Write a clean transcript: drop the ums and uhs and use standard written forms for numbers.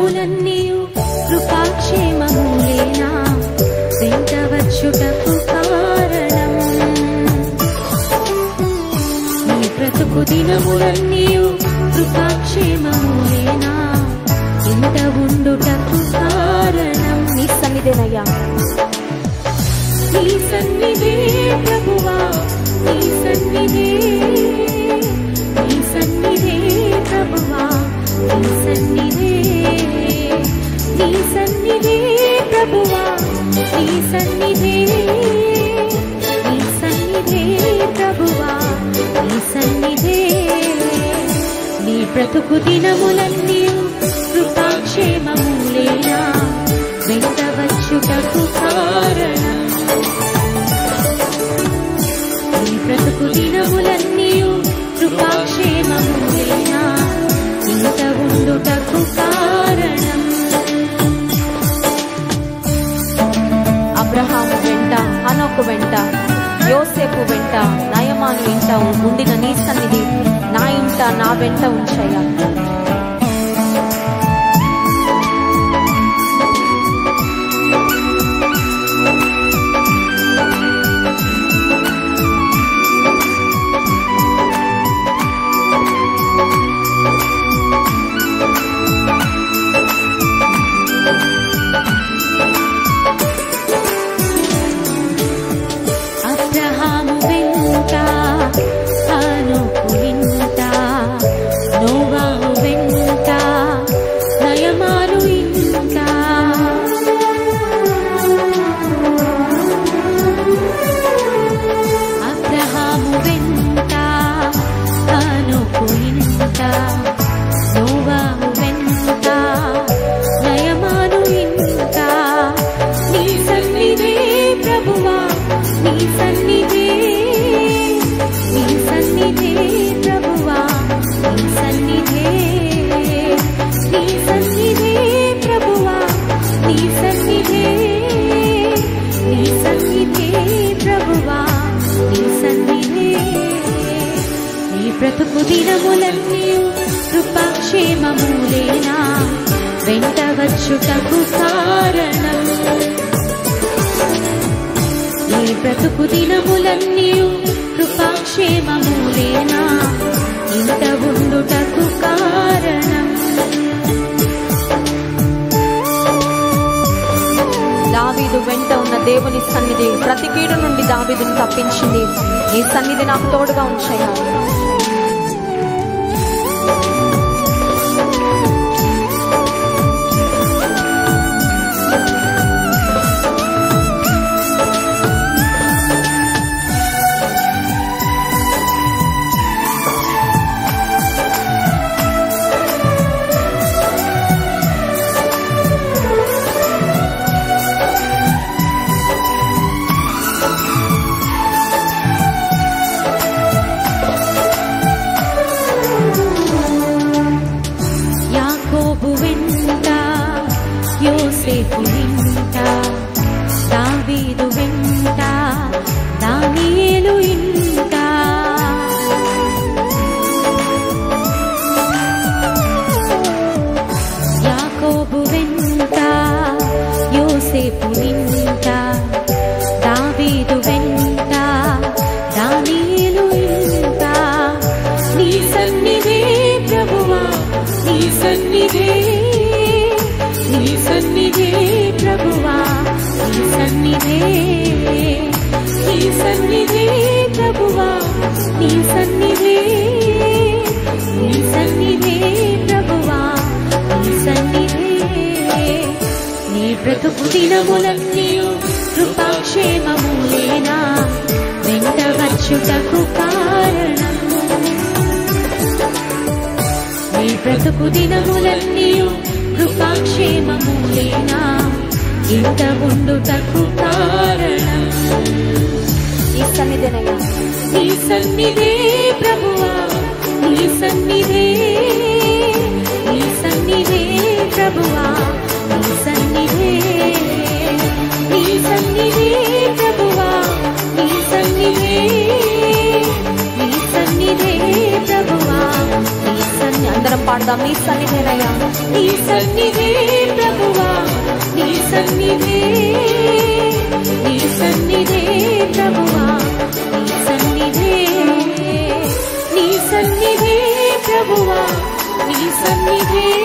దినములన్నీయు కృపాక్షేమములేనా వెంట వచ్చుటకు కారణము. నీ బ్రతుకు దినములన్నీయు కృపాక్షేమములేనా ఇంట ఉండుటకు కారణం. నీ సన్నిధేనయ్యా, నీ సన్నిధే ప్రభువా, నీ సన్నిధే, నీ సన్నిధే ప్రభువా, నీ సన్నిధే, నీ సన్నిధే ప్రభువా, నీ సన్నిధే, నీ సన్నిధే ప్రభువా, నీ సన్నిధే. నీ బ్రతుకు దినములన్నీయు కృపాక్షేమములేనా వెంట వచ్చుటకు కారణం. నీ బ్రతుకు దినములన్నీయు కృపాక్షేమములేనా ఇంత ఉండుటకు కారణం. అబ్రహాము వెంట, హనోకు వెంట, యోసేపు వెంట, నయమాను ఇంట ఉండిన నీ సన్నిధి నా ఇంట నా వెంట ఉంచయ్యా. అబ్రహాము వెంట, హనోకు వెంట, నోవాహు వెంట, నయమాను ఇంట, అబ్రహాము వెంట, హనోకు ఇంట, నోవాహు వెంట, నయమాను ఇంట. నీ సన్నిధే ప్రభువా, నీ సన్నిధే, నీ సన్నిధే ప్రభువా, నీ సన్నిధే, నీ సన్నిధే ప్రభువా, నీ సన్నిధే, నీ సన్నిధే ప్రభువా, నీ సన్నిధే. నీ బ్రతుకు దినములన్నీయు కృపాక్షేమములేనా వెంట వచ్చుటకు కారణం. నీ బ్రతుకు దినములన్నీయు కృపాక్షేమములేనా ఇంత ఉండుటకు కారణం. దావీదు వెంట ఉన్న దేవుని సన్నిధి ప్రతి కీడు నుండి దావీదును తప్పించింది. నీ సన్నిధి నాకు తోడుగా ఉంచయ్యా. యాకోబు వెంట, యోసేపు వెంట, దావీదు వెంట, దానియేలు ఇంట, యాకోబు వెంట, యోసేపు వెంట, దావీదు వెంట, దానియేలు ఇంట. నీ సన్నిధే ప్రభువా, నీ సన్నిధే, నీ సన్నిధే ప్రభువా, నీ సన్నిధే, నీ సన్నిధే ప్రభువా, నీ సన్నిధే, నీ సన్నిధే ప్రభువా, నీ సన్నిధే. నీ బ్రతుకు దినములన్నీయు కృపాక్షేమములేనా వెంట వచ్చుటకు కారణం. నీ బ్రతుకు దినములన్నీయు కృపాక్షేమములేనా ఇంత ఉండుటకు కారణం. నీ సన్నిధినయ్యా, నీ సన్నిధే ప్రభువా, నీ సన్నిధే, నీ సన్నిధే ప్రభువా, నీ సన్నిధే, నీ సన్నిధే ప్రభువా, నీ సన్నిధే, నీ సన్నిధే ప్రభువా, నీ సన్నిధే. అందరం పాడదాం. నీ సన్నిధేనయ్యా, నీ సన్నిధే ప్రభువా, నీ సన్నిధే, నీ సన్నిధే ప్రభువా, నీ సన్నిధే, నీ సన్నిధే ప్రభువా, నీ సన్నిధే.